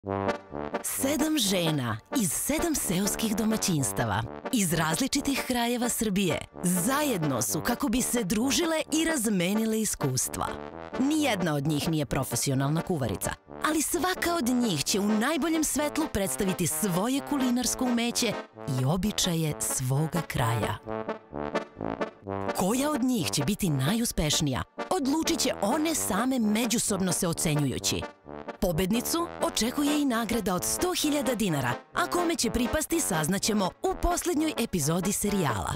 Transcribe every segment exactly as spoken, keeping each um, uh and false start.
Sedam žena iz sedam seoskih domaćinstava iz različitih krajeva Srbije zajedno su kako bi se družile i razmenile iskustva. Nijedna od njih nije profesionalna kuvarica, ali svaka od njih će u najboljem svetlu predstaviti svoje kulinarsko umeće i običaje svoga kraja. Koja od njih će biti najuspešnija, odlučit će one same međusobno se ocenjujući. Pobednicu očekuje i nagrada od sto hiljada dinara, a kome će pripasti saznaćemo u poslednjoj epizodi serijala.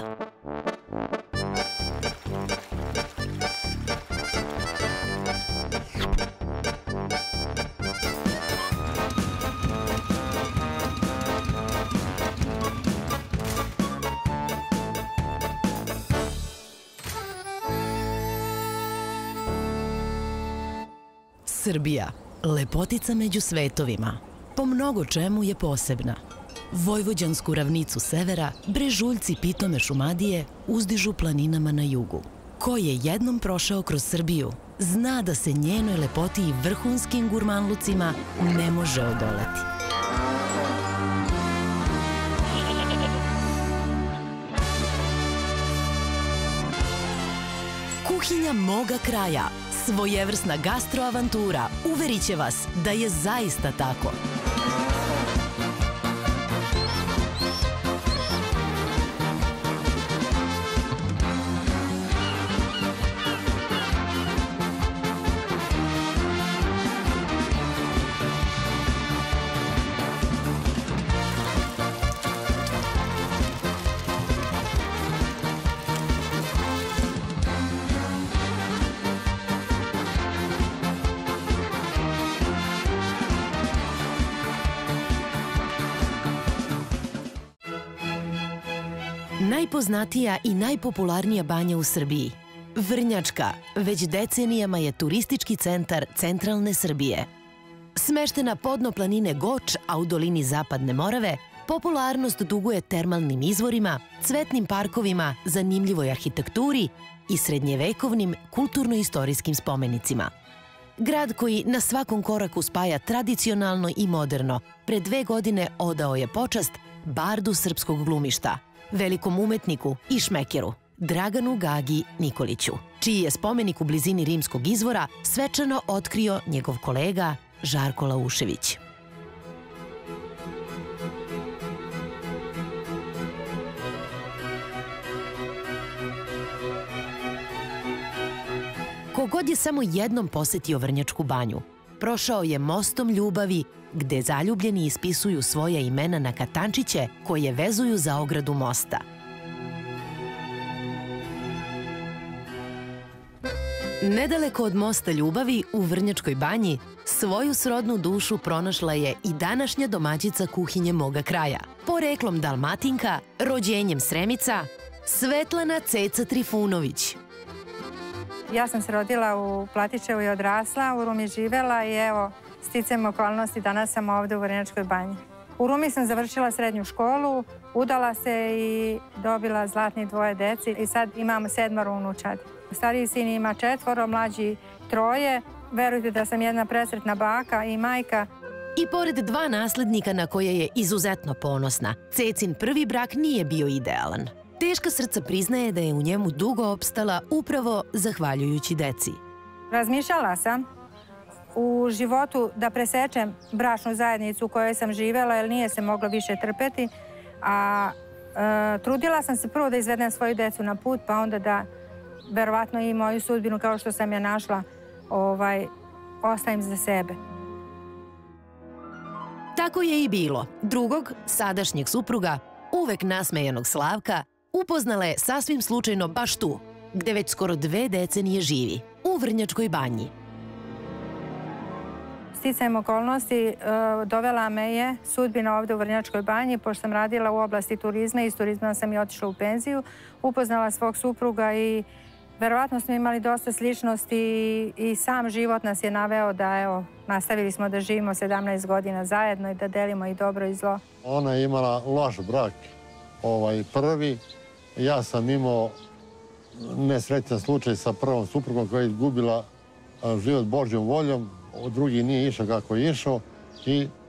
Srbija, lepotica među svetovima, po mnogo čemu je posebna. Vojvođansku ravnicu severa, brežuljci pitome Šumadije uzdižu planinama na jugu. Ko je jednom prošao kroz Srbiju, zna da se njenoj lepoti i vrhunskim gurmanlucima ne može odoleti. Kuhinja moga kraja, svojevrsna gastroavantura, uverit će vas da je zaista tako. Najpoznatija i najpopularnija banja u Srbiji. Vrnjačka, već decenijama je turistički centar centralne Srbije. Smeštena podno planine Goč, a u dolini Zapadne Morave, popularnost duguje termalnim izvorima, cvetnim parkovima, zanimljivoj arhitekturi i srednjevekovnim kulturno-istorijskim spomenicima. Grad koji na svakom koraku spaja tradicionalno i moderno, pre dve godine odao je počast bardu srpskog glumišta, velikom umetniku i šmekeru, Draganu Gagi Nikoliću, čiji je spomenik u blizini rimskog izvora svečano otkrio njegov kolega Žarko Laušević. Kogod je samo jednom posetio Vrnjačku banju, prošao je mostom ljubavi, gde zaljubljeni ispisuju svoja imena na katančiće koje vezuju za ogradu mosta. Nedaleko od mosta ljubavi u Vrnjačkoj banji svoju srodnu dušu pronašla je i današnja domaćica kuhinje moga kraja. Poreklom Dalmatinka, rođenjem Sremica, Svetlana Ceca Trifunović. Ja sam se rodila u Platičevu i odrasla, u Rumi živela i evo, sticajem okolnosti, danas sam ovde u Vrnjačkoj banji. U Rumi sam završila srednju školu, udala se i dobila zlatni dvoje deci i sad imamo sedmoro unučadi. Stariji sin ima četvoro, mlađi troje. Verujte da sam jedna presretna baka i majka. I pored dva naslednika na koje je izuzetno ponosna, Cecin prvi brak nije bio idealan. Teška srca priznaje da je u njemu dugo opstala upravo zahvaljujući deci. Razmišljala sam u životu da presečem bračnu zajednicu u kojoj sam živela jer nije se moglo više trpeti, a e, trudila sam se prvo da izvedem svoju decu na put, pa onda da verovatno i moju sudbinu kao što sam je našla ovaj, ostavim za sebe. Tako je i bilo. Drugog, sadašnjeg supruga, uvek nasmejanog Slavka, upoznala je sasvim slučajno baš tu, gde već skoro dve decenije živi, u Vrnjačkoj banji. Sticajem okolnosti dovela me je sudbina ovde u Vrnjačkoj banji, pošto sam radila u oblasti turizma i iz turizma sam i otišla u penziju, upoznala svog supruga i verovatno smo imali dosta sličnosti i sam život nas je naveo da, evo, nastavili smo da živimo sedamnaest godina zajedno i da delimo i dobro i zlo. Ona je imala loš brak, ovaj prvi. Ja sam imao nesrećan slučaj sa prvom suprugom koja je izgubila život Božjom voljom, drugi nije išao kako je išao i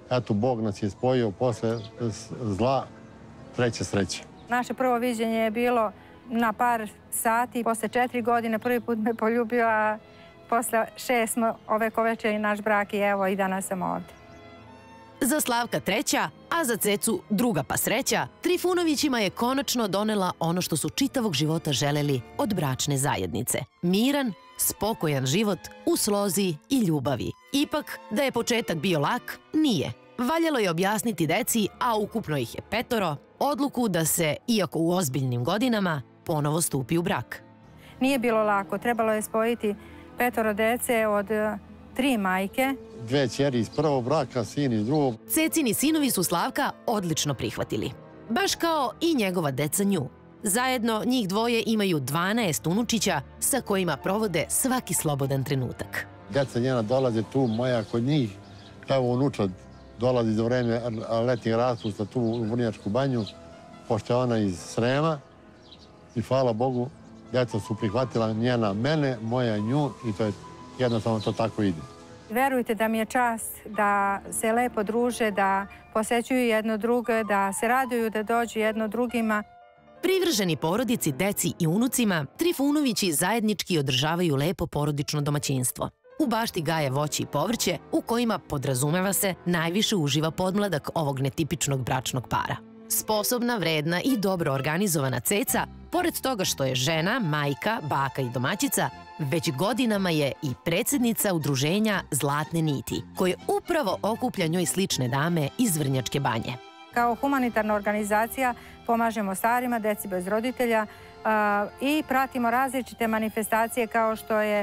eto, Bog nas je spojio posle zla, treće sreće. Naše prvo viđenje je bilo na par sati. Posle četiri godine prvi put me poljubio, a posle šest smo ovekovečili naš brak i evo i danas sam ovde. Za Slavka treća, a za Cecu druga pa sreća, Trifunovićima je konačno donela ono što su čitavog života želeli od bračne zajednice. Miran, spokojan život u slozi i ljubavi. Ipak, da je početak bio lak, nije. Valjalo je objasniti deci, a ukupno ih je petoro, odluku da se, iako u ozbiljnim godinama, ponovo stupi u brak. Nije bilo lako. Trebalo je spojiti petoro dece od tri majke. Dve ćeri iz prvog braka, sin iz drugog. Cecini sinovi su Slavka odlično prihvatili. Baš kao i njegova deca nju. Zajedno njih dvoje imaju dvanaest unučića sa kojima provode svaki slobodan trenutak. Deca njena dolaze tu, moja kod njih. Evo unučad dolazi za vreme letnjeg raspusta tu u Vrnjačku banju, pošto je ona iz Srema. I hvala Bogu, deca su prihvatila njena mene, moja nju i to je jednostavno to tako ide. Verujte da mi je čast da se lepo druže, da posećuju jedno druge, da se raduju da dođu jedno drugima. Privrženi porodici, deci i unucima, Trifunovići zajednički održavaju lepo porodično domaćinstvo. U bašti gaje voće i povrće, u kojima, podrazumeva se, najviše uživa podmladak ovog netipičnog bračnog para. Sposobna, vredna i dobro organizovana Ceca, pored toga što je žena, majka, baka i domaćica, već godinama je i predsjednica udruženja Zlatne niti, koje upravo okuplja njoj slične dame iz Vrnjačke banje. Kao humanitarna organizacija pomažemo starima, deci bez roditelja i pratimo različite manifestacije kao što je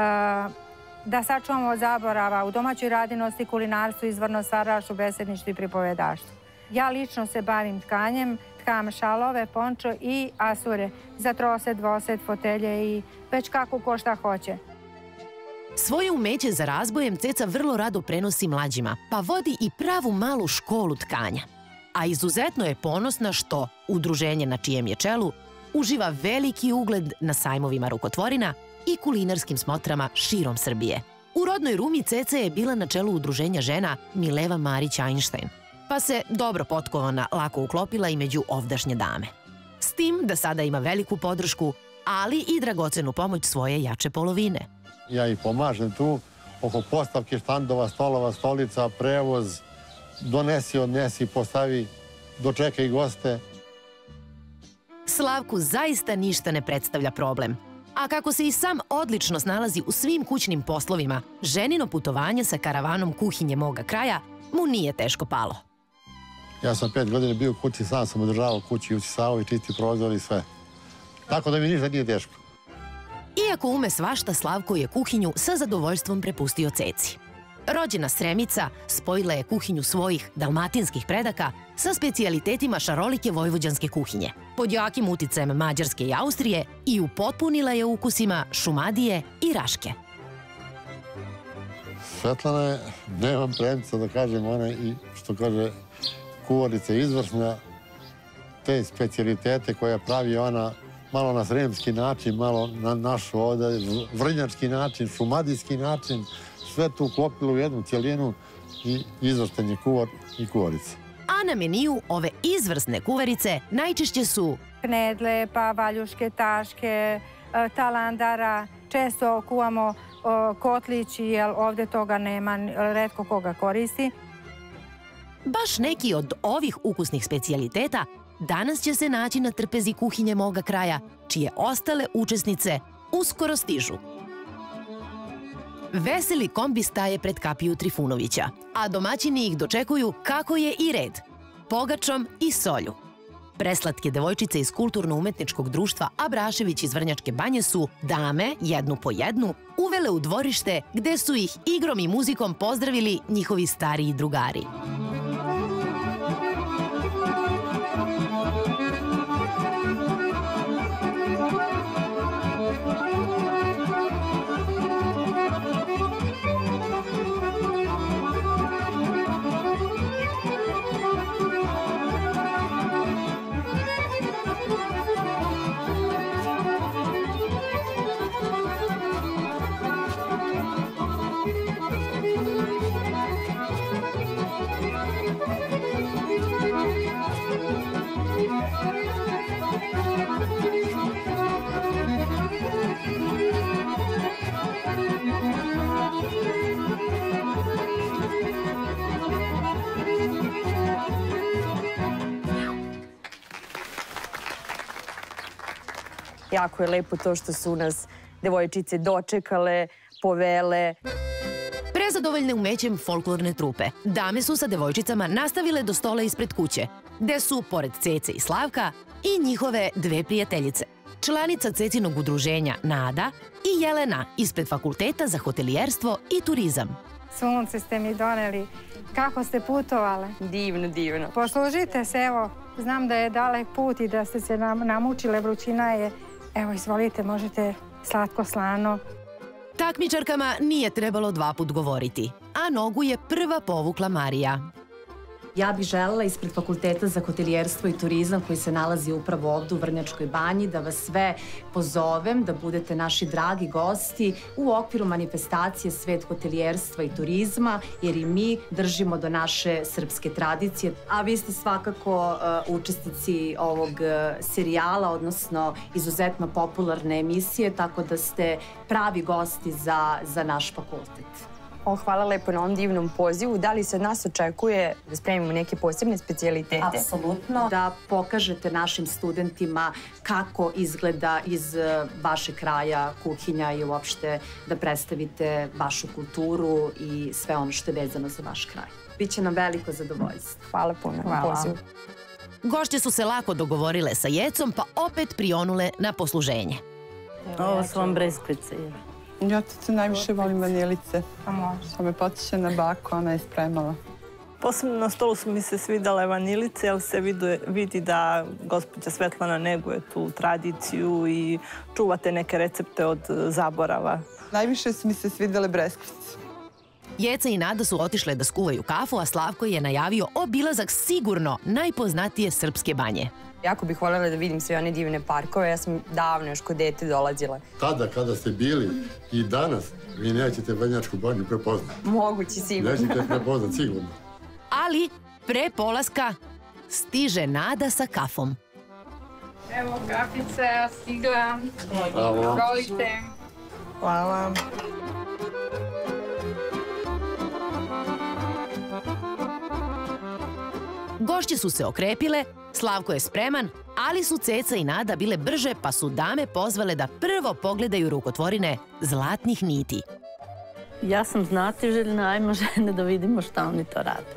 da sačuvamo od zaborava u domaćoj radinosti, kulinarstvu, izvorno stvaralaštvu, besedništvu i pripovedaštvu. Ja lično se bavim tkanjem, tkam šalove, pončo i asure za trosed, dvosed, fotelje i već kako ko šta hoće. Svoje umeće za razbojem Ceca vrlo rado prenosi mlađima, pa vodi i pravu malu školu tkanja. A izuzetno je ponosna što udruženje na čijem je čelu uživa veliki ugled na sajmovima rukotvorina i kulinarskim smotrama širom Srbije. U rodnoj Rumi Ceca je bila na čelu udruženja žena Mileva Marić-Einstein, pa se dobro potkovana lako uklopila i među ovdašnje dame. S tim da sada ima veliku podršku, ali i dragocenu pomoć svoje jače polovine. Ja ih pomažem tu oko postavke štandova, stolova, stolica, prevoz, donesi, odnesi, postavi, dočekaj goste. Slavku zaista ništa ne predstavlja problem. A kako se i sam odlično snalazi u svim kućnim poslovima, ženino putovanje sa karavanom kuhinje moga kraja mu nije teško palo. Ja sam pet godina bio u kući, sam sam održavao kući, usisavao i čisti prozor i sve. Tako da mi ništa nije teško. Iako ume svašta, Slavko je kuhinju sa zadovoljstvom prepustio Ceci. Rođena Sremica spojila je kuhinju svojih dalmatinskih predaka sa specijalitetima šarolike vojvođanske kuhinje, pod jakim uticajem Mađarske i Austrije, i upotpunila je ukusima Šumadije i Raške. Svetlana je, nemam premca da kažem, ona i što kaže kuvarica izvrsna, te specijalitete koje pravi ona malo na sremski način, malo na naš ovdje vrnjački način, šumadijski način, sve to uklopilo u jednu cijelinu i izvrstan je kuvar i kuvarica. A na meniju ove izvrsne kuvarice najčešće su knedle, pa valjuške, taške, talandara. Često kuvamo kotlići, jer ovdje toga nema, retko koga koristi. Baš neki od ovih ukusnih specijaliteta danas će se naći na trpezi kuhinje moga kraja, čije ostale učesnice uskoro stižu. Veseli kombi staje pred kapiju Trifunovića, a domaćini ih dočekuju kako je i red, pogačom i solju. Preslatke devojčice iz kulturno-umetničkog društva Abrašević iz Vrnjačke banje su dame, jednu po jednu, uvele u dvorište gde su ih igrom i muzikom pozdravili njihovi stariji drugari. Jako je lepo to što su nas devojčice dočekale, povele. Prezadovoljne umećem folklorne trupe, dame su sa devojčicama nastavile do stola ispred kuće, gde su, pored Cece i Slavka, i njihove dve prijateljice. Članica Cecinog udruženja Nada i Jelena ispred Fakulteta za hotelijerstvo i turizam. Sunce ste mi doneli. Kako ste putovale? Divno, divno. Poslužite se, evo, znam da je dalek put i da ste se namučile, vrućina je. Evo, izvolite, možete slatko, slano. Takmičarkama nije trebalo dva put govoriti, a nogu je prva povukla Marija. Ja bih želela ispred Fakulteta za hotelijerstvo i turizam koji se nalazi upravo ovdje u Vrnjačkoj banji da vas sve pozovem da budete naši dragi gosti u okviru manifestacije Svet hotelijerstva i turizma jer i mi držimo do naše srpske tradicije. A vi ste svakako uh, učesnici ovog uh, serijala, odnosno izuzetno popularne emisije, tako da ste pravi gosti za, za naš fakultet. O, hvala lepo na ovom divnom pozivu. Da li se od nas očekuje da spremimo neke posebne specijalitete? Apsolutno. Da pokažete našim studentima kako izgleda iz vašeg kraja kuhinja i uopšte da predstavite vašu kulturu i sve ono što je vezano za vaš kraj. Biće nam veliko zadovoljstvo. Hvala puno na pozivu. Gošće su se lako dogovorile sa Jecom, pa opet prionule na posluženje. Ovo su vam breskvice. Ja to najviše volim vanilice. Pa može. To me potiče na baku, ona je spremala. Posebno na stolu su mi se svidale vanilice, jer se vidi da gospođa Svetlana neguje tu tradiciju i čuvate neke recepte od zaborava. Najviše su mi se svidale breskvice. Jeca i Nada su otišle da skuvaju kafu, a Slavko je najavio obilazak sigurno najpoznatije srpske banje. Jako bih voljela da vidim sve one divne parkove. Ja sam davno još kod dete dolazila. Tada, kada ste bili i danas, vi nećete Vrnjačku banju prepoznati. Moguće, sigurno. Nećete prepoznati, sigurno. Ali pre polaska stiže Nada sa kafom. Evo kafica, stigla. Bravo. Volite. Hvala. Gošće su se okrepile, Slavko je spreman, ali su Ceca i Nada bile brže pa su dame pozvale da prvo pogledaju rukotvorine zlatnih niti. Ja sam znatiželjna, ajmo žene da vidimo šta oni to rade.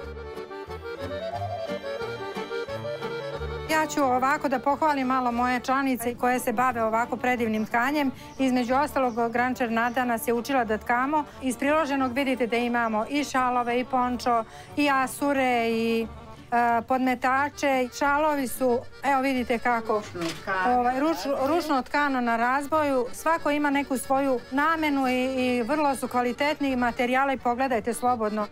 Ja ću ovako da pohvalim malo moje članice koje se bave ovako predivnim tkanjem. Između ostalog, Grančar Nada nas je učila da tkamo. Iz priloženog vidite da imamo i šalove, i pončo, i asure, i podmetače. Šalovi su, evo vidite kako, ručno tkano na razboju. Svako ima neku svoju namenu i vrlo su kvalitetni materijali. Pogledajte slobodno.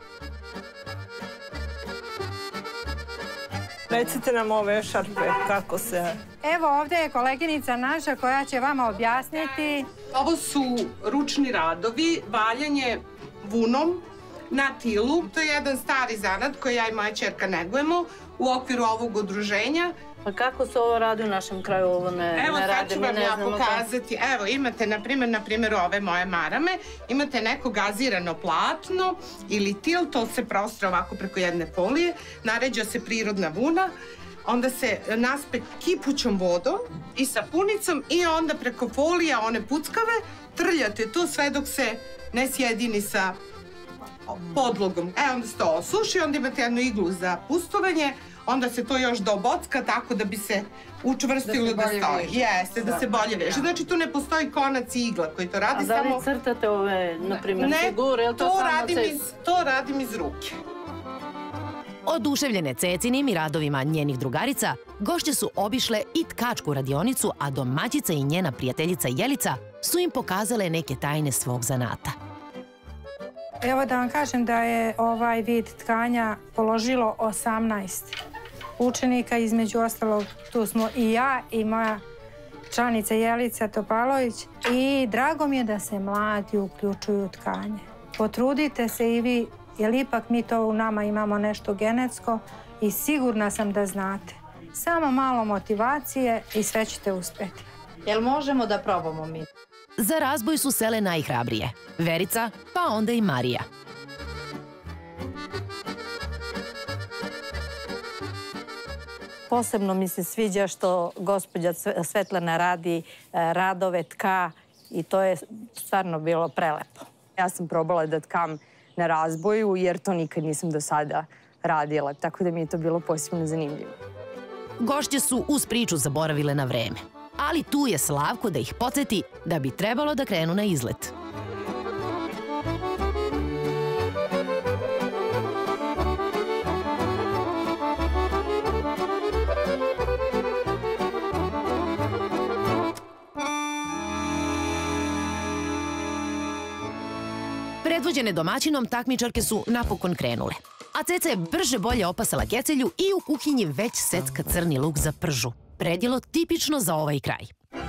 Recite nam ove šarpe, kako se... Evo ovdje je koleginica naša koja će vama objasniti. Ovo su ručni radovi, valjanje vunom na tilu. To je jedan stari zanat koji ja i moja ćerka negujemo u okviru ovog udruženja. Pa kako se ovo radi u našem kraju? Ovo ne rade, evo sad ću vam ja pokazati. Evo imate na primjer, na primjer ove moje marame. Imate neko gazirano platno ili til, to se prostre ovako preko jedne folije. Naređa se prirodna vuna. Onda se naspe kipućom vodom i sapunicom i onda preko folije, one puckave, trljate to sve dok se ne sjedini sa podlogom. E, onda se to osuši, onda imate jednu iglu za pustovanje, onda se to još dobocka tako da bi se učvrstilo da stoji. Jeste, da se bolje veže. Znači tu ne postoji konac i igla koji to radi. A da li crtate ove, na primjer, figure, ili to samo cez? To radim iz ruke. Oduševljene Cecinim i radovima njenih drugarica, gošće su obišle i tkačku radionicu, a domaćica i njena prijateljica Jelica su im pokazale neke tajne svog zanata. Evo da vam kažem da je ovaj vid tkanja položilo osamnaest učenika, između ostalog tu smo i ja i moja članica Jelica Topalović i drago mi je da se mladi uključuju u tkanje. Potrudite se i vi jer ipak mi to u nama imamo nešto genetsko i sigurna sam da znate. Samo malo motivacije i sve ćete uspeti. Jel možemo da probamo mi? Za razboj su sele najhrabrije. Verica, pa onda i Marija. Posebno mi se sviđa što gospođa Svetlana radi radove, tka i to je stvarno bilo prelepo. Ja sam probala da tkam na razboju jer to nikad nisam do sada radila, tako da mi je to bilo posebno zanimljivo. Gošće su uz priču zaboravile na vreme, ali tu je Slavko da ih podsjeti da bi trebalo da krenu na izlet. Predvođene domaćinom, takmičarke su napokon krenule. A Ceca je brže bolje opasala kecelju i u kuhinji već secka crni luk za pržu. Predjelo tipično za ovaj kraj.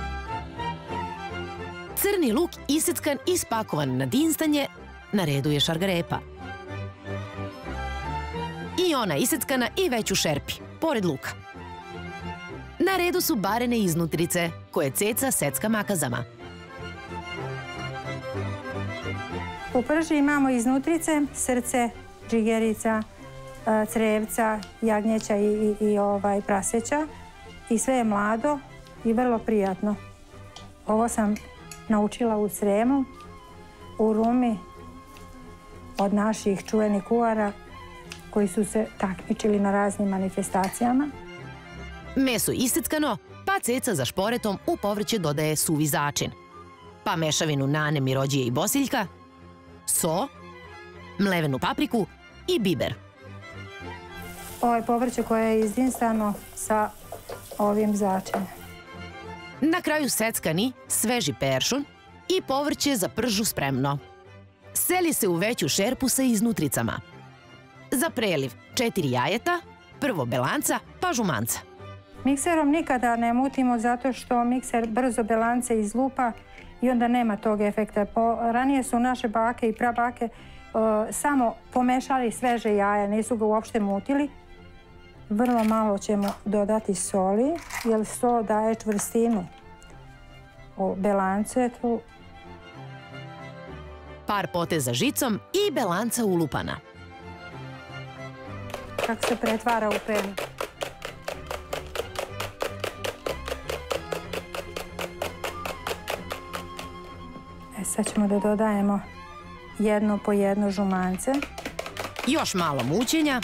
Crni luk iseckan i spakovan na dinstanje, na redu je šargarepa. I ona iseckana i već u šerpi, pored luka. Na redu su barene iznutrice, koje Ceca secka makazama. U prži imamo iznutrice, srce, džigerica, crevca, jagnjeća i, i, i ovaj, praseća. I sve je mlado i vrlo prijatno. Ovo sam naučila u Sremu, u Rumi, od naših čuvenih kuhara koji su se takmičili na raznim manifestacijama. Meso iseckano, pa Ceca za šporetom u povrće dodaje suvi začin. Pa mešavinu nane, mirođije i bosiljka, so, mlevenu papriku i biber. Ovo je povrće koje je izdinsano sa ovim začinem. Na kraju seckani, sveži peršun i povrće za pržu spremno. Seli se u veću šerpu sa iznutricama. Za preliv četiri jajeta, prvo belanca, pa žumanca. Mikserom nikada ne mutimo zato što mikser brzo belance izlupa i onda nema tog efekta. Ranije su naše bake i prabake samo pomešali sveže jaja, nisu ga uopšte mutili. Vrlo malo ćemo dodati soli, jer so daje čvrstinu u belancetu. Par poteza žicom i belanca ulupana. Kako se pretvara u penu. E, sad ćemo da dodajemo jedno po jedno žumance. Još malo mućenja.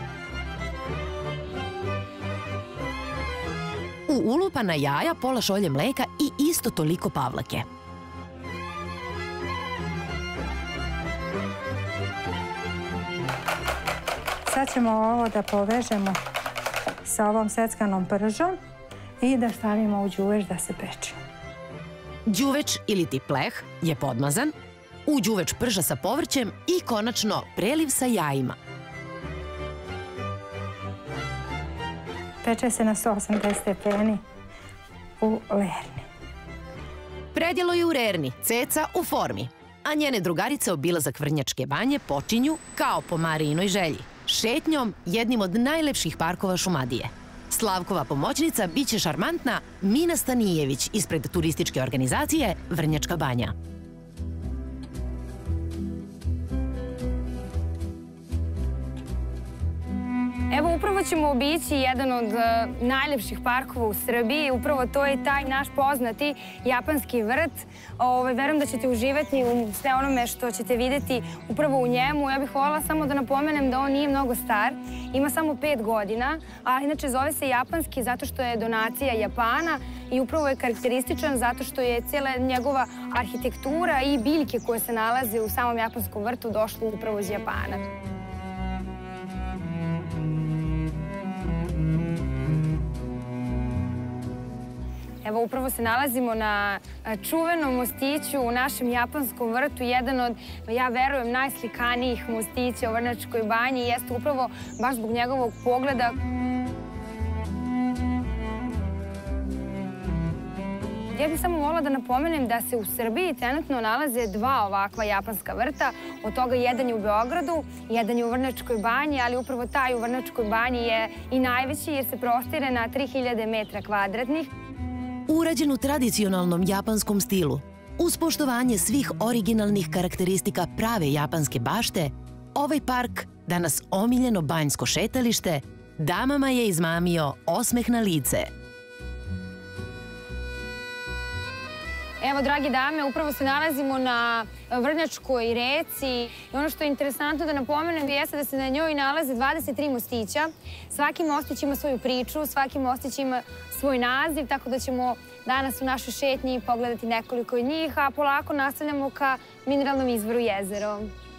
U ulupana jaja pola šolje mleka i isto toliko pavlake. Sad ćemo ovo da povežemo sa ovom seckanom pržom i da stavimo u đuveč da se peče. Đuveč ili ti pleh je podmazan, u đuveč prža sa povrćem i konačno preliv sa jajima. Peče se na sto osamdeset stepeni u lerni. Predjelo je u rerni, Ceca u formi, a njene drugarice obilazak Vrnjačke banje počinju kao po Marijinoj želji, šetnjom jednim od najlepših parkova Šumadije. Slavkova pomoćnica biće šarmantna Mina Stanijević ispred turističke organizacije Vrnjačka banja. Evo, upravo ćemo obići jedan od najlepših parkova u Srbiji. Upravo to je taj naš poznati japanski vrt. Verujem da ćete uživati u sve onome što ćete videti upravo u njemu. Ja bih voljela samo da napomenem da on nije mnogo star. Ima samo pet godina, a inače zove se japanski zato što je donacija Japana i upravo je karakterističan zato što je cijela njegova arhitektura i biljke koje se nalaze u samom japanskom vrtu došle upravo iz Japana. Evo, upravo se nalazimo na čuvenom mostiću u našem japanskom vrtu, jedan od, ja verujem, najslikanijih mostića u Vrnjačkoj banji. Jeste upravo baš zbog njegovog pogleda. Ja bih samo volila da napomenem da se u Srbiji trenutno nalaze dva ovakva japanska vrta. Od toga jedan je u Beogradu, jedan je u Vrnjačkoj banji, ali upravo taj u Vrnjačkoj banji je i najveći jer se prostire na tri hiljade metra kvadratnih. Urađen u tradicionalnom japanskom stilu, uz poštovanje svih originalnih karakteristika prave japanske bašte, ovaj park, danas omiljeno banjsko šetalište, damama je izmamio osmeh na lice. Evo, dragi dame, upravo se nalazimo na Vrnjačkoj reci i ono što je interesantno da napomenem jeste da se na njoj nalaze dvadeset tri mostića. Svaki mostić ima svoju priču, svaki mostić ima svoj naziv, tako da ćemo danas u našoj šetnji pogledati nekoliko od njih, a polako nastavljamo ka mineralnom izvoru Jezero.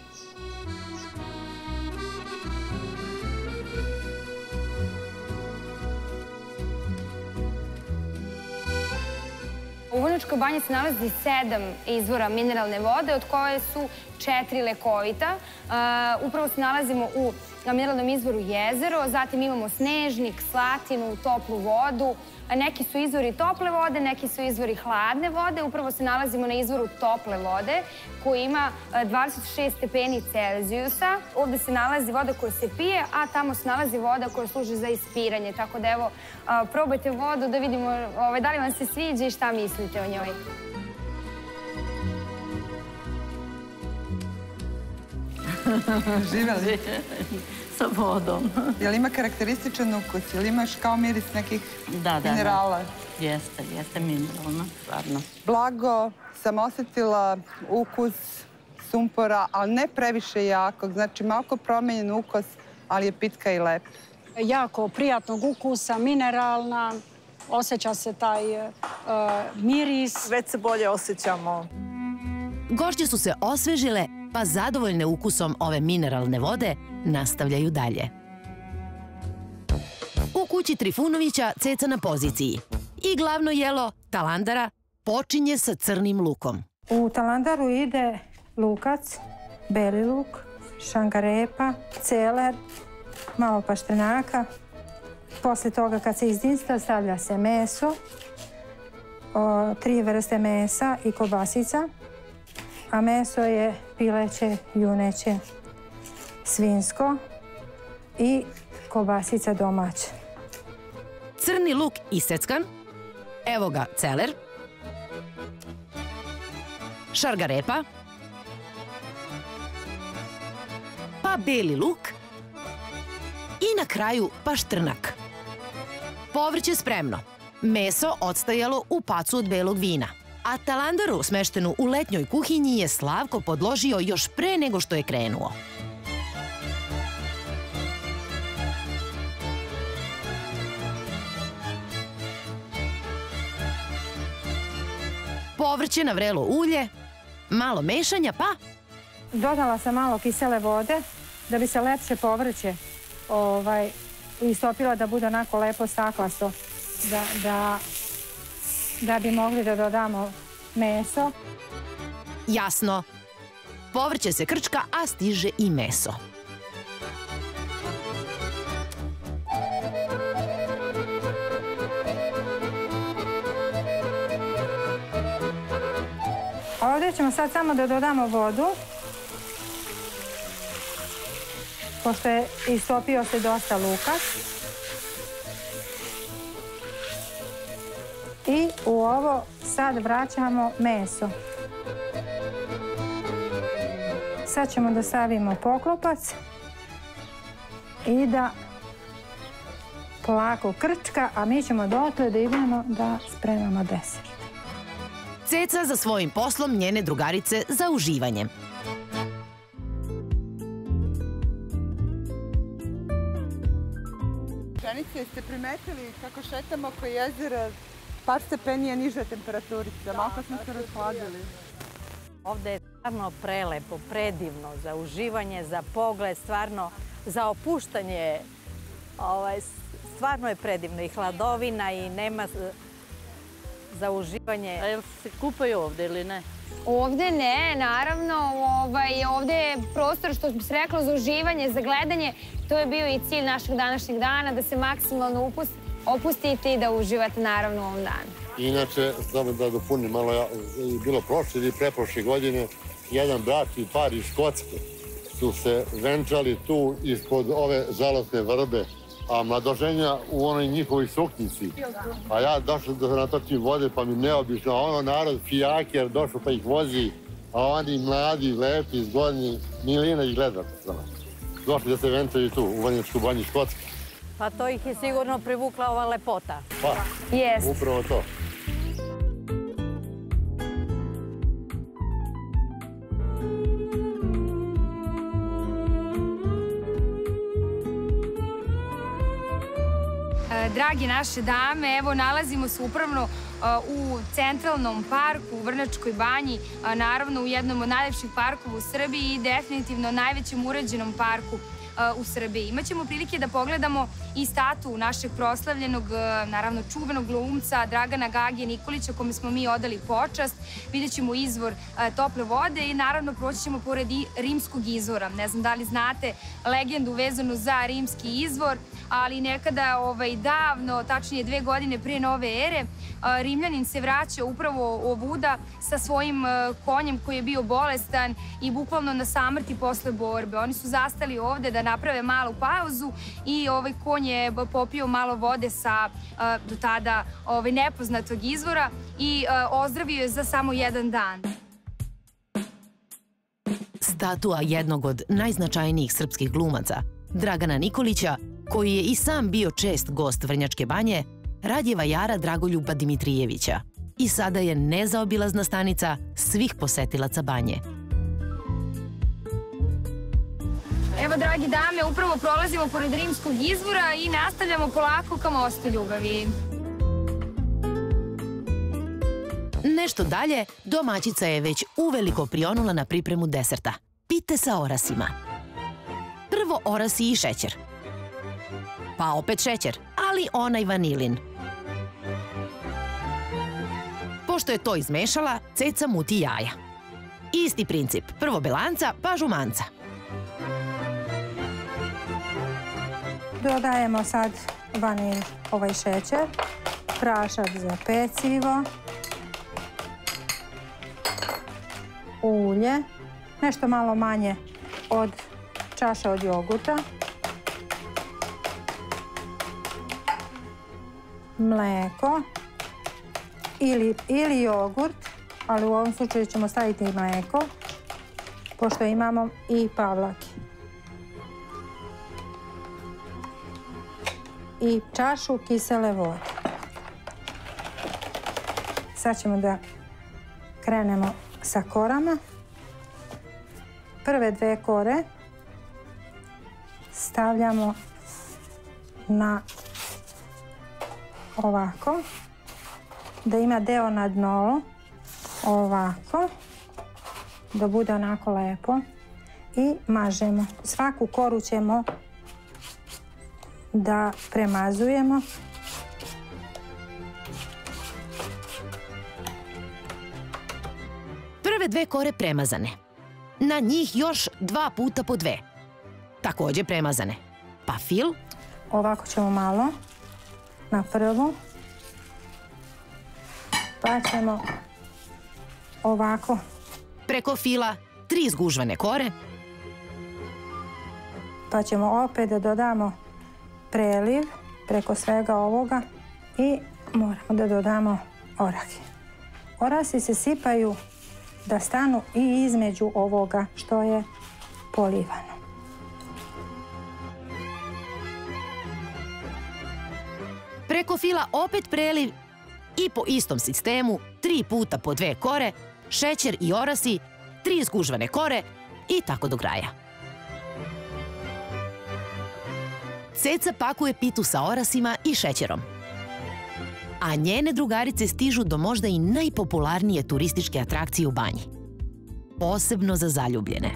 U Vrnjačkoj banji se nalazi sedam izvora mineralne vode, od koje su četiri lekovita. Upravo se nalazimo u mineralnom izvoru Jezero, zatim imamo Snežnik, Slatinu, toplu vodu. Neki su izvori tople vode, neki su izvori hladne vode. Upravo se nalazimo na izvoru tople vode koji ima dvadeset šest stepeni Celzijusa. Ovde se nalazi voda koja se pije, a tamo se nalazi voda koja služi za ispiranje. Tako da evo, probajte vodu da vidimo da li vam se sviđa i šta mislite o njoj. Živeli? Sa vodom. Je li ima karakterističan ukus? Je li imaš kao miris nekih minerala? Jeste, jeste mineralna, stvarno. Blago sam osjetila ukus sumpora, ali ne previše jakog. Znači, malko promenjen ukus, ali je pitka i lep. Jako prijatnog ukusa, mineralna, osjeća se taj miris. Već se bolje osjećamo. Gošće su se osvežile, pa zadovoljne ukusom ove mineralne vode nastavljaju dalje. U kući Trifunovića Ceca na poziciji. I glavno jelo, talandara, počinje sa crnim lukom. U talandaru ide lukac, beli luk, šangarepa, celer, malo paštrenaka. Posle toga kad se izdinsta stavlja se meso, tri vrste mesa i kobasica. A meso je pileće, juneće, svinsko i kobasica domaća. Crni luk iseckan, evo ga celer, šargarepa, pa beli luk i na kraju paštrnak. Povrće spremno, meso odstajalo u pacu od belog vina. A talandaru smeštenu u letnjoj kuhinji je Slavko podložio još pre nego što je krenuo. Povrće na vrelo ulje, malo mešanja pa... Dodala sam malo kisele vode da bi se lepše povrće istopilo da bude onako lepo staklasto. Da bi mogli da dodamo meso. Jasno. Povrće se krčka, a stiže i meso. Ovdje ćemo sad samo da dodamo vodu. Pošto je istopio se dosta luka. I u ovo sad vraćamo meso. Sad ćemo da stavimo poklopac i da polako krčka, a mi ćemo dotle da idemo da spremamo desert. Ceca za svojim poslom, njene drugarice za uživanjem. Ženice, jeste primetili kako šetamo oko jezera? Par stepenija niža temperaturica, malo smo se razhladili. Ovde je stvarno prelepo, predivno za uživanje, za pogled, stvarno za opuštanje. Stvarno je predivno i hladovina i nema za uživanje. A jel se kupaju ovde ili ne? Ovde ne, naravno. Ovde je prostor, što bi se reklo, za uživanje, za gledanje. To je bio i cilj našeg današnjeg dana, da se maksimalno opustite i da uživate naravno u ovom danu. Inače, samo da dopunim malo, bilo prošle ili preprošle godine, jedan bračni par iz Škotske su se venčali tu ispod ove žalostne vrbe, a mladoženja u onoj njihovoj suknjici. A ja došao da natočim vode, pa mi neobično, a ono narod fijaker došao pa ih vozi, a oni mladi, lepi, zgodni, milina ih gleda. Došli da se venčaju tu, u Vrnjačkoj banji Škotske. Pa to ih je sigurno privukla ova lepota. Pa, Jest. upravo to. Dragi naše dame, evo nalazimo se upravo u centralnom parku u Vrnjačkoj banji, naravno u jednom od najlepših parkova u Srbiji i definitivno najvećem uređenom parku u Srbiji. Imaćemo prilike da pogledamo i statu našeg proslavljenog, naravno čuvenog glumca Dragana Gage Nikolića, kome smo mi odali počast. Vidjet ćemo izvor tople vode i naravno proći ćemo pored i rimskog izvora. Ne znam da li znate legendu vezanu za rimski izvor, ali nekada davno, tačnije dve godine prije nove ere, Rimljanin se vraća upravo ovuda sa svojim konjem koji je bio bolestan i bukvalno na samrti posle borbe. Oni su zastali ovde da naprave malu pauzu i ovaj konj je popio malo vode sa do tada nepoznatog izvora i ozdravio je za samo jedan dan. Statua jednog od najznačajnijih srpskih glumaca, Dragana Nikolića, koji je i sam bio čest gost Vrnjačke banje, radi vajara Dragoljuba Dimitrijevića i sada je nezaobilazna stanica svih posetilaca banje. Evo, dragi dame, upravo prolazimo pored rimskog izvora i nastavljamo polako ka mostu ljubavi. Nešto dalje, domaćica je već uveliko prionula na pripremu deserta. Pite sa orasima. Prvo orasi i šećer. Pa opet šećer, ali onaj vanilin. Pošto je to izmešala, ceca muti jaja. Isti princip, prvo belanca, pa žumanca. Dodajemo sad vanilj, ovaj šećer, prašak za pecivo, ulje, nešto malo manje od čaše od jogurta, mleko ili, ili jogurt, ali u ovom slučaju ćemo staviti i mleko, pošto imamo i pavlake. I čašu kisele vode. Sad ćemo da krenemo sa korama. Prve dve kore stavljamo na ovako, da ima deo na dnu, ovako, da bude onako lepo i mažemo. Svaku koru ćemo da premazujemo. Prve dve kore premazane. Na njih još dva puta po dve. Takođe premazane. Pa fil? Ovako ćemo malo na prvu. Pa ćemo ovako. Preko fila tri zgužvane kore. Pa ćemo opet da dodamo preliv preko svega ovoga i moramo da dodamo orake. Orasi se sipaju da stanu i između ovoga što je polivano. Preko fila opet preliv i po istom sistemu tri puta po dve kore, šećer i orasi, tri zgužvane kore i tako do kraja. Ceca pakuje pitu sa orasima i šećerom. A njene drugarice stižu do možda i najpopularnije turističke atrakcije u banji. Posebno za zaljubljene.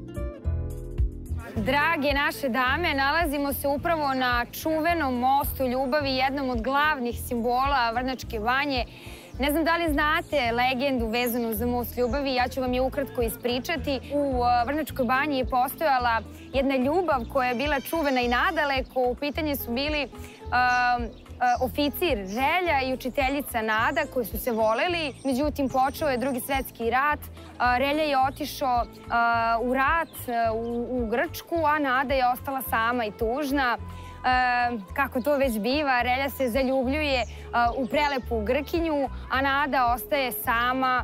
Drage naše dame, nalazimo se upravo na čuvenom mostu ljubavi, jednom od glavnih simbola Vrnjačke banje. Ne znam da li znate legendu vezanu za most ljubavi, ja ću vam je ukratko ispričati. U Vrnjačkoj banji je postojala jedna ljubav koja je bila čuvena i nadaleko. U pitanju su bili oficir Želja i učiteljica Nada koji su se voleli. Međutim, počeo je Drugi svetski rat. Relja je otišao u rat u Grčku, a Nada je ostala sama i tužna. Kako to već biva, Relja se zaljubljuje u prelepu Grkinju, a Nada ostaje sama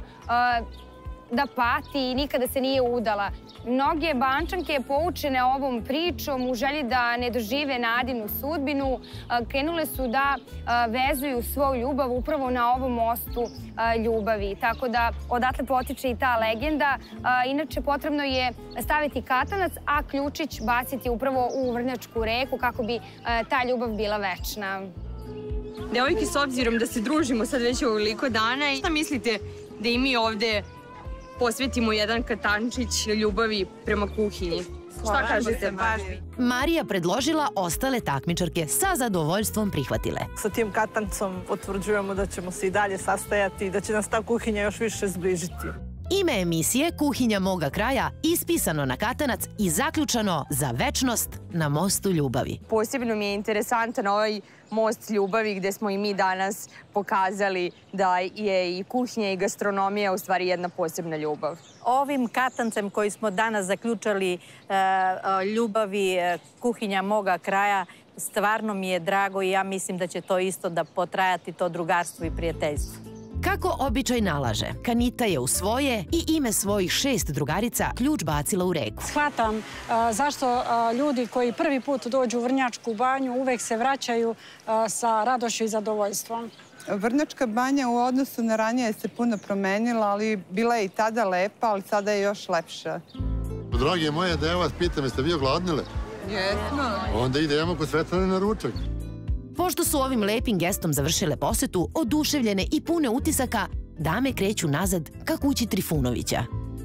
da pati i nikada se nije udala. Mnoge Bančanke poučene ovom pričom u želji da ne dožive Nadinu sudbinu, krenule su da vezuju svoju ljubav upravo na ovom mostu ljubavi. Tako da odatle potiče i ta legenda. Inače, potrebno je staviti katanac, a ključić baciti upravo u Vrnjačku reku kako bi ta ljubav bila večna. Devojke, s obzirom da se družimo sad već ovoliko dana, šta mislite da i mi ovde posvetimo jedan katančić ljubavi prema kuhinji? Šta kažete? Marija predložila, ostale takmičarke sa zadovoljstvom prihvatile. Sa tim katancom potvrđujemo da ćemo se i dalje sastajati i da će nas ta kuhinja još više zbližiti. Ime emisije Kuhinja moga kraja ispisano na katanac i zaključano za večnost na mostu ljubavi. Posebno mi je interesantan ovaj most ljubavi gde smo i mi danas pokazali da je i kuhinja i gastronomija u stvari jedna posebna ljubav. Ovim katancem koji smo danas zaključali ljubavi Kuhinja moga kraja, stvarno mi je drago i ja mislim da će to isto da potrajati to drugarstvo i prijateljstvo. Kako običaj nalaže, Kanita je u svoje i ime svojih šest drugarica ključ bacila u reku. Shvatam zašto ljudi koji prvi put dođu u Vrnjačku banju uvek se vraćaju sa radošću i zadovoljstvom. Vrnjačka banja u odnosu na ranije se puno promenila, ali bila je i tada lepa, ali sada je još lepša. Dragi moje, da ja vas pitam, jeste vi ogladnile? Jesmo. Onda idemo kod Svetlane na ručak. Pošto su ovim lepim gestom završile posetu, oduševljene i pune utisaka, dame kreću nazad ka kući Trifunovića.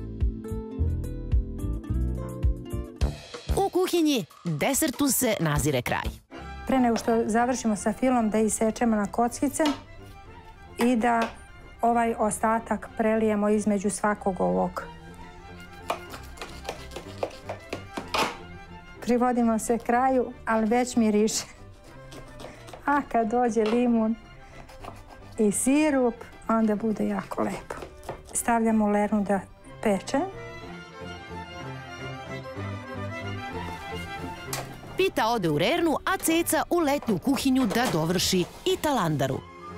U kuhinji desertu se nazire kraj. Pre nego što završimo sa filom da isečemo na kockice i da ovaj ostatak prelijemo između svakog ovog. Privodimo se kraju, ali već miriše. A kad dođe limun i sirup, onda bude jako lepo. Stavljamo u lernu da peče. Pita ode u rernu, a Ceca u letnju kuhinju da dovrši i talandaru.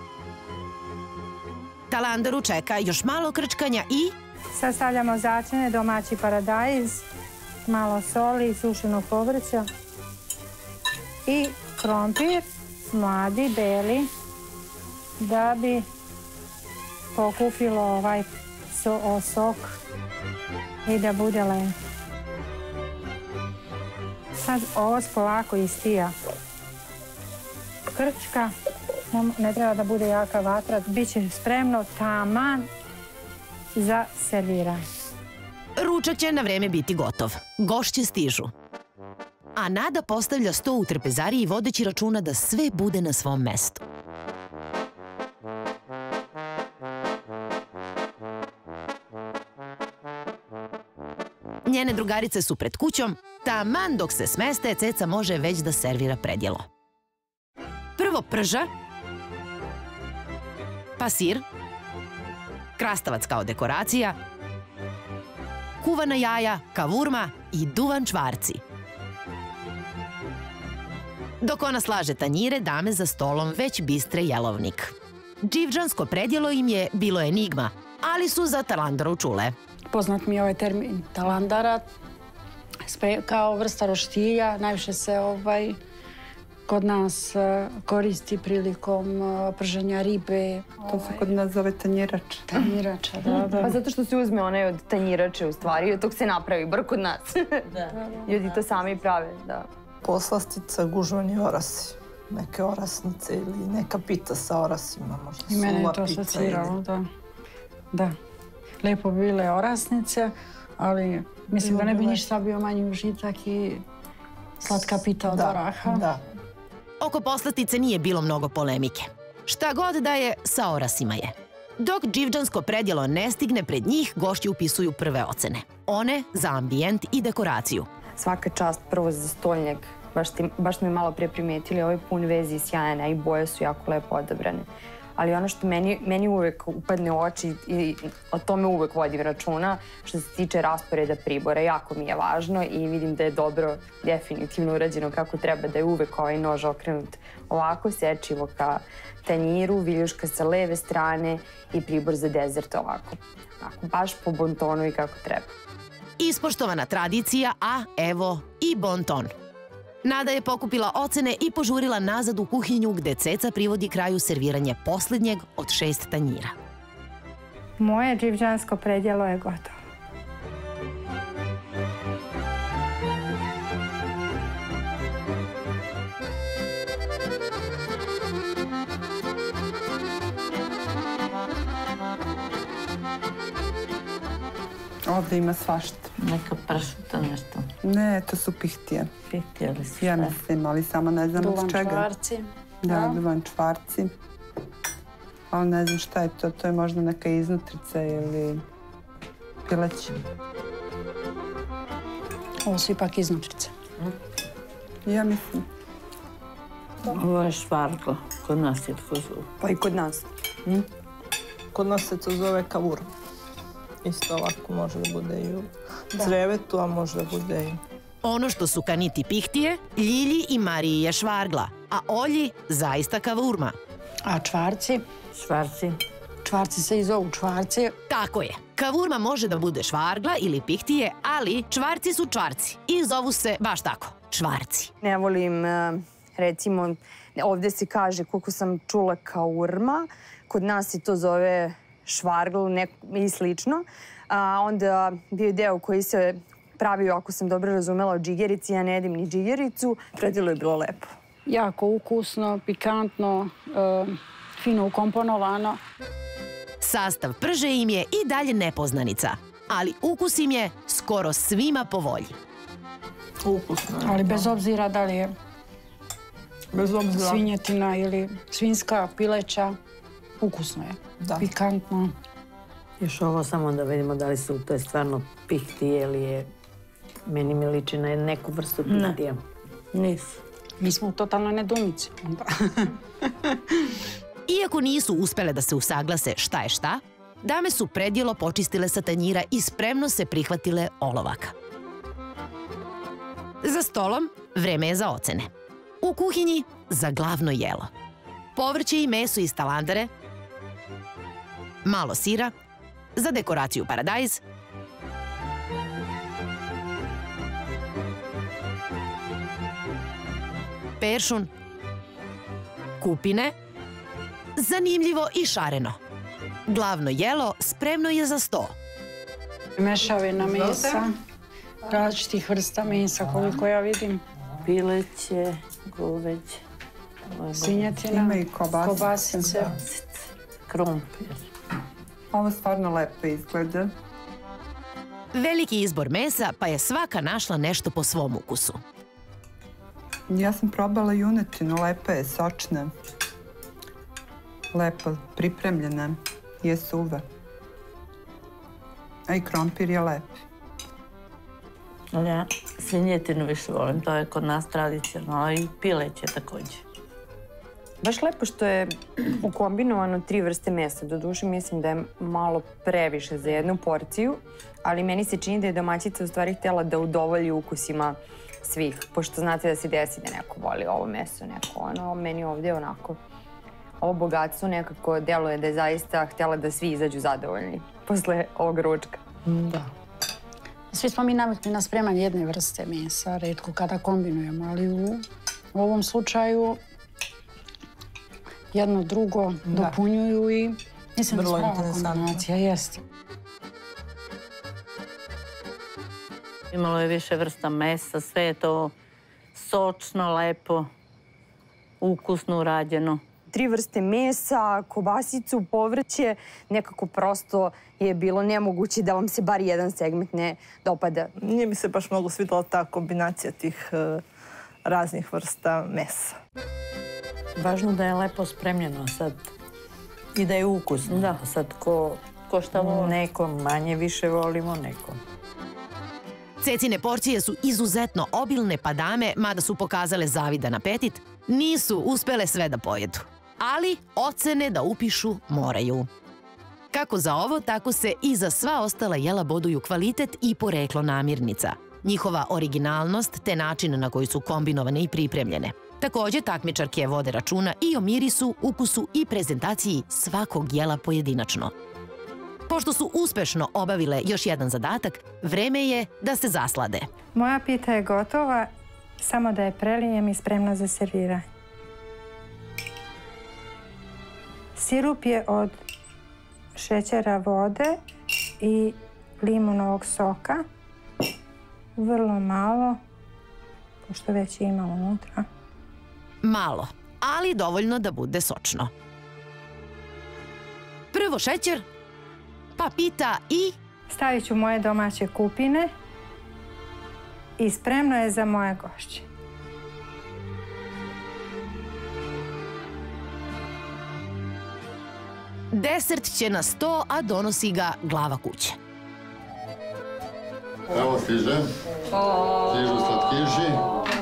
Talandaru čeka još malo krčkanja i... Sad stavljamo začine, domaći paradajz, malo soli, sušenog povrća i krompir, mladi, beli, da bi pokupilo ovaj sok i da bude lepo. Sad ovo polako istija. Krčka, ne treba da bude jaka vatra, bit će spremno taman za serviranje. Ručak će na vreme biti gotov. Gošće stižu. A Nada postavlja sto u trpezariji vodeći računa da sve bude na svom mestu. Njene drugarice su pred kućom, taman dok se smeste, Ceca može već da servira predjelo. Prvo prža, pa sir, krastavac kao dekoracija, kuvana jaja, kavurma i duvan čvarci. Dok ona slaže tanjire, dame za stolom već bistre jelovnik. Dživđansko predjelo im je bilo enigma, ali su za talandaru čule. Poznat mi je ovaj termin talandara kao vrsta roštilja. Najviše se kod nas koristi prilikom prženja ribe. To se kod nas zove tanjirač. Tanjirača, da, da. Pa zato što se uzme onaj od tanjirače u stvari i od tog se napravi, bar kod nas. Ljudi to sami prave, da. Poslastica, gužvani orasi. Neke orasnice ili neka pita sa orasima, možda I mene je suva to pita. asociralo, da. Da. Lepo bi bile orasnice, ali mislim da ne bi ništa bio manji užitak i slatka pita od oraha. Da. Oko poslastice nije bilo mnogo polemike. Šta god da je, sa orasima je. Dok dživđansko predjelo ne stigne pred njih, gošći upisuju prve ocene. One za ambijent i dekoraciju. Svaka čast prvo za stolnjak baš smo i malo pre primetili, ovaj pun vezi sjajna i boje su jako lepo odabrane. Ali ono što meni uvek upadne u oči i o tome uvek vodim računa, što se tiče rasporeda pribora, jako mi je važno i vidim da je dobro definitivno urađeno kako treba, da je uvek ovaj nož okrenut ovako, sečivo ka tanjiru, viljuška sa leve strane i pribor za dezert ovako. Baš po bontonu i kako treba. Ispoštovana tradicija, a evo i bonton. Nada je pokupila ocene i požurila nazad u kuhinju gde Ceca privodi kraju serviranje posljednjeg od šest tanjira. Moje dživđansko predjelo je gotovo. Ovdje ima svašta. Neka pršuta nešto. Ne, to su pihtije. Pihtije li su šta? Ja mislim, ali samo ne znam od čega. Duvan čvarci. Da, duvan čvarci. Ali ne znam šta je to. To je možda neka iznutrica ili pileće. Ovo su ipak iznutrice. Ja mislim. Ovo je švargla. Kod nas je tako zove. Pa i kod nas. Kod nas se to zove kavur. Isto ovako može da bude i u crevetu, a može da bude i... Ono što su kaniti pihtije, Ljilji i Mariji je švargla, a Olji zaista kavurma. A čvarci? Švarci. Čvarci se i zovu čvarci. Tako je. Kavurma može da bude švargla ili pihtije, ali čvarci su čvarci i zovu se baš tako, čvarci. Ne volim, recimo, ovde se kaže, koliko sam čula, kaurma, kod nas se to zove švarglu i slično. Onda bio je deo koji se pravio, ako sam dobro razumela, od džigerici. Ja ne jedim ni džigericu. Predjelo je bilo lepo. Jako ukusno, pikantno, fino ukomponovano. Sastav prže im je i dalje nepoznanica, ali ukus im je skoro svima po volji. Ukusno. Ali bez obzira da li je svinjetina ili svinjska, pileća, ukusno je. Pikantno. Još ovo samo da vidimo da li su to je stvarno pihtije ili je... Meni mi liči na neku vrstu pihtija. Nisu. Mi smo u totalnoj nedumici. Iako nisu uspele da se usaglase šta je šta, dame su predjelo počistile sa tanjira i spremno se prihvatile olovaka. Za stolom vreme je za ocene. U kuhinji za glavno jelo. Povrće i meso iz talandare, malo sira, za dekoraciju paradajz, peršun, kupine, zanimljivo i šareno. Glavno jelo spremno je za sto. Mešavina mesa, različitih vrsta mesa koliko ja vidim. Pileće, goveđe, svinjetina, kobasice, krompir. Ovo stvarno lepo izgleda. Veliki izbor mesa, pa je svaka našla nešto po svom ukusu. Ja sam probala junetinu, lepa je, sočna. Lepo pripremljena, je suva. A i krompir je lep. Ja svinjetinu više volim, to je kod nas tradicionalno i pileće također. Baš lepo što je ukombinovano tri vrste mesa. Doduše mislim da je malo previše za jednu porciju, ali meni se čini da je domaćica u stvari htjela da udovolji ukusima svih, pošto znate da se desi da neko voli ovo meso, neko ono, meni ovdje onako. Ovo bogatstvo nekako deluje da je zaista htjela da svi izađu zadovoljni posle ovog ručka. Da. Svi smo mi navikli na spremanje jedne vrste mesa, retko kada kombinujemo, ali u ovom slučaju jedno drugo dopunjuju i mislim da je prava kombinacija, jeste. Imalo je više vrsta mesa, sve je to sočno, lepo, ukusno urađeno. Tri vrste mesa, kobasicu, povrće, nekako prosto je bilo nemoguće da vam se bar jedan segment ne dopada. Nije mi se baš mnogo svidjela ta kombinacija tih raznih vrsta mesa. Važno da je lepo spremljeno sad i da je ukusno. Da, sad ko šta voli. Neko manje više volimo, neko. Cecine porcije su izuzetno obilne, pa dame, mada su pokazale zavidan apetit, nisu uspele sve da pojedu. Ali ocene da upišu moraju. Kako za ovo, tako se i za sva ostala jela boduju kvalitet i poreklo namirnica, njihova originalnost te način na koji su kombinovane i pripremljene. Takođe, takmičarke vode računa i o mirisu, ukusu i prezentaciji svakog jela pojedinačno. Pošto su uspešno obavile još jedan zadatak, vreme je da se zaslade. Moja pita je gotova, samo da je prelijem i spremna za serviranje. Sirup je od šećera, vode i limunovog soka. Vrlo malo, pošto već ima unutra. Malo, ali dovoljno da bude sočno. Prvo šećer, pa pita i... Stavit ću moje domaće kupine i spremno je za moje gošće. Desert će na sto, a donosi ga glava kuće. Evo stiže. Stižu slatkiši.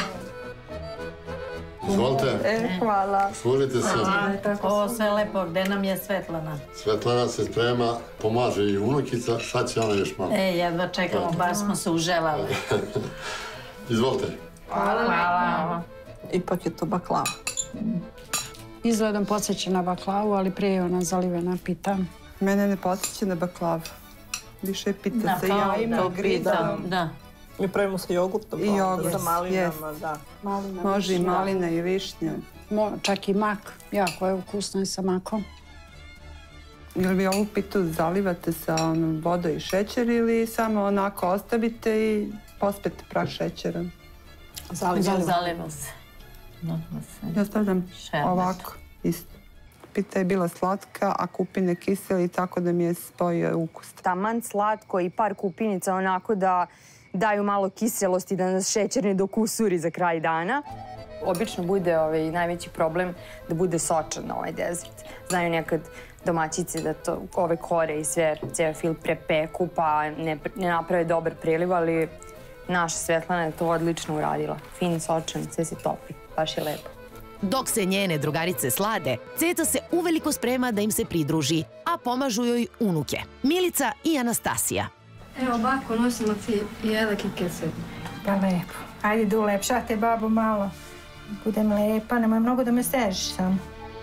Izvolite. Hvala. Služite se. Ovo sve lepo, gde nam je Svetlana? Svetlana se sprema, pomaže i unukica, sad će ona još malo. E, jedva čekamo, baš smo se uželali. Izvolite. Hvala. Ipak je to baklava. Izgledam podsjeća na baklavu, ali prije je ona zalivena pita. Mene ne podsjeća na baklavu. Više je pita sa jajima, gridom. Da. Mi pravimo sa jogurtom, sa malinama, da. Može i malina i višnja. Čak i mak, jako je ukusno i sa makom. Jel vi ovu pitu zalivate sa vodom i šećer ili samo onako ostavite i pospete prah šećerom? Zaliva se. Ja stavljam ovako, isto. Pita je bila slatka, a kupine kiseli, tako da mi je spojio ukus. Taman slatko i par kupinica onako da daju malo kiselosti, da nas šećer ne dokusuri za kraj dana. Obično bude najveći problem da bude sočan ovaj dezert. Znaju nekad domaćice da to ove kore i sve, ceo fil prepeku pa ne naprave dobar priliv, ali naša Svetlana je to odlično uradila. Fin, sočan, sve se topi, baš je lepo. Dok se njene drugarice slade, Ceca se uveliko sprema da im se pridruži, a pomažu joj unuke, Milica i Anastasija. Evo, bako, nosimo ti jela kikese. Pa lepo. Ajde da ulepšate babu malo. Budem lepa, nemoj mnogo da me stežiš samo.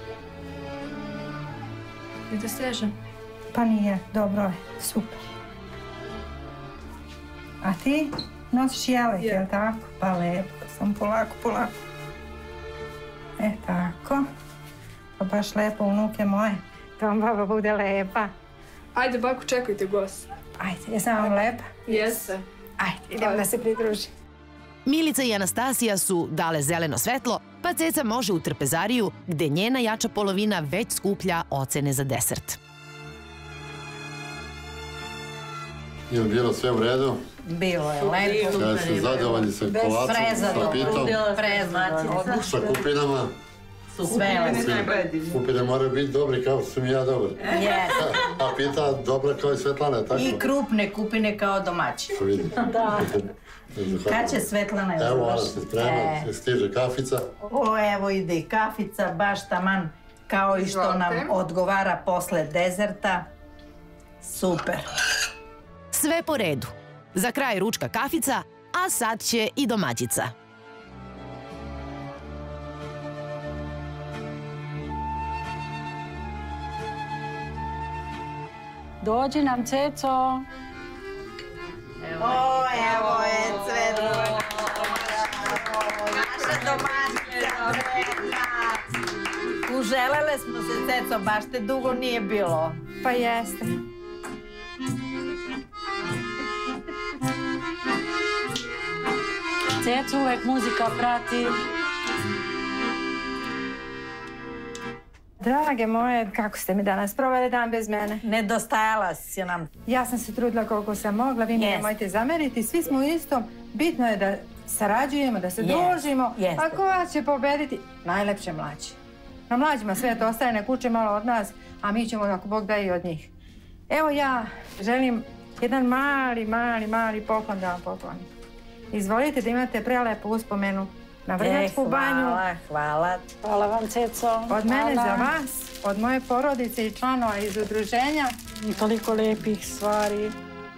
I da stežem? Pa nije, dobro je, super. A ti nosiš jelek, je li tako? Pa lepo, samo polako, polako. E, tako. Pa baš lepo, unuke moje. Da vam baba bude lepa. Ajde, bako, čekajte gost. Ajde, jesam vam lepa? Jeste. Ajde, idemo da se pridruži. Milica i Anastasija su dale zeleno svetlo, pa Ceca može u trpezariju, gde njena jača polovina već skuplja ocene za desert. Je li bilo sve u redu? Bilo je lepo. Ja sam zadovoljni sa kolacom, sa pitom, sa kupinama. Sve Kupine moraju biti dobri kao što sam i ja dobar. A pita dobra kao i Svetlana, tako? I krupne kupine kao domaći. Što vidim. Da. Kad će Svetlana još završiti? Evo, ona se sprema, stiže kafica. O, evo ide i kafica, baš taman kao i što nam odgovara posle dezerta. Super. Sve po redu. Za kraj ručka kafica, a sad će i domaćica. Dođi nam, Ceco. O, evo je Cvetlo. Naša domaćica. Uželele smo se, Ceco, baš te dugo nije bilo. Pa jeste. Ceco, uvek muzika prati. Drage moje, kako ste mi danas proveli dan bez mene? Nedostajala si nam. Ja sam se trudila koliko sam mogla, vi mi nemojte zameriti, svi smo u istom. Bitno je da sarađujemo, da se družimo, a ko će pobediti? Najlepše mlađi. Na mlađima sve to ostaje, nek uče malo od nas, a mi ćemo, ako Bog da, i od njih. Evo ja želim jedan mali, mali, mali poklon da vam poklonim. Izvolite da imate prelepu uspomenu na Vrnjačku banju. Hvala, hvala. Hvala vam, Ceco. Od mene za vas, od moje porodice i članova iz udruženja. Toliko lepih stvari.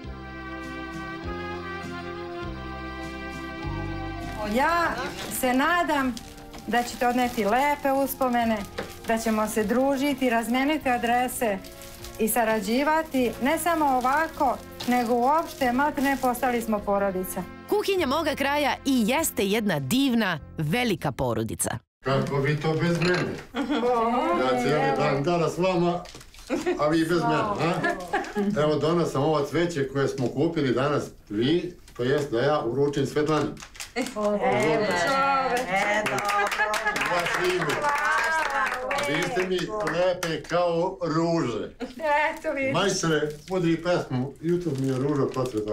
Ja se nadam da ćete odneti lepe uspomene, da ćemo se družiti, razmeniti adrese i sarađivati, ne samo ovako, nego uopšte, maltene postali smo porodica. Kuhinja moga kraja i jeste jedna divna, velika porodica. Kako vi to bez mene? Ja cijeli dan danas s vama, a vi bez mene, a? Evo, donas sam ovo cveće koje smo kupili danas vi, to jest da ja uručim Svetlani. E, čove. E, dobro. Vaše ime. Vi ste mi lepe kao ruže. Eto vidiš. Majstore, udri pesmu, jutros mi je ruža procvetala.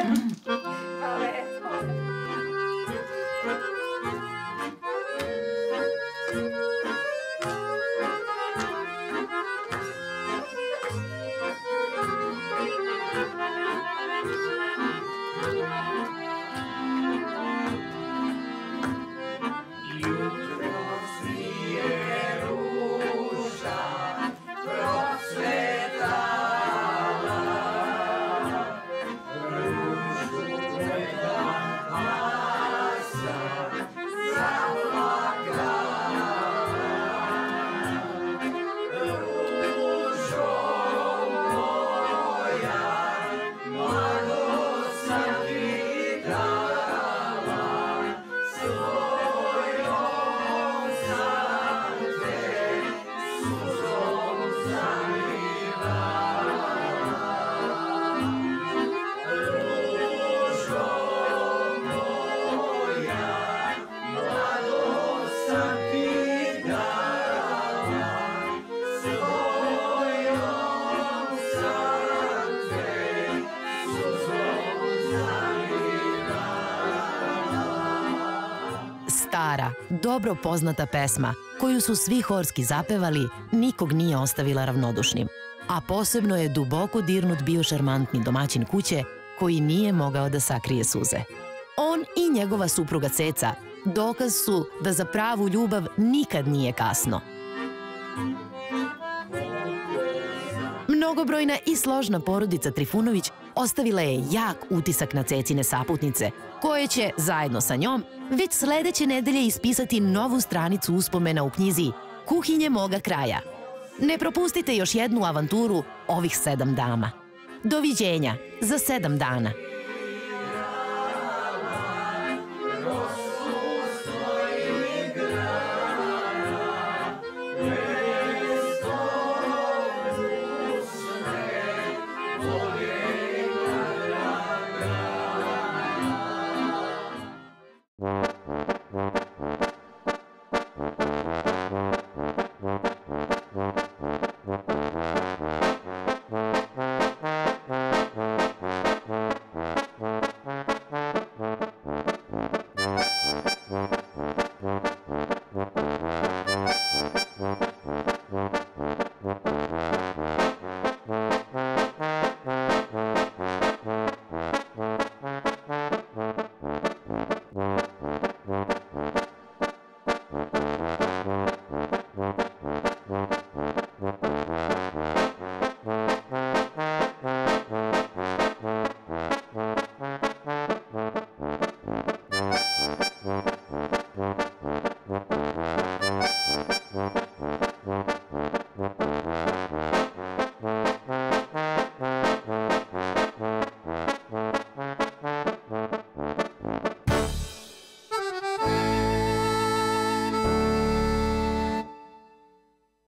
Stara, dobro poznata pesma, koju su svi horski zapevali, nikog nije ostavila ravnodušnim. A posebno je duboko dirnut bio šarmantni domaćin kuće, koji nije mogao da sakrije suze. On i njegova supruga Ceca dokaz su da za pravu ljubav nikad nije kasno. Mnogobrojna i složna porodica Trifunović ostavila je jak utisak na Cecine saputnice, koje će, zajedno sa njom, već sledeće nedelje ispisati novu stranicu uspomena u knjizi Kuhinje moga kraja. Ne propustite još jednu avanturu ovih sedam dama. Doviđenja za sedam dana.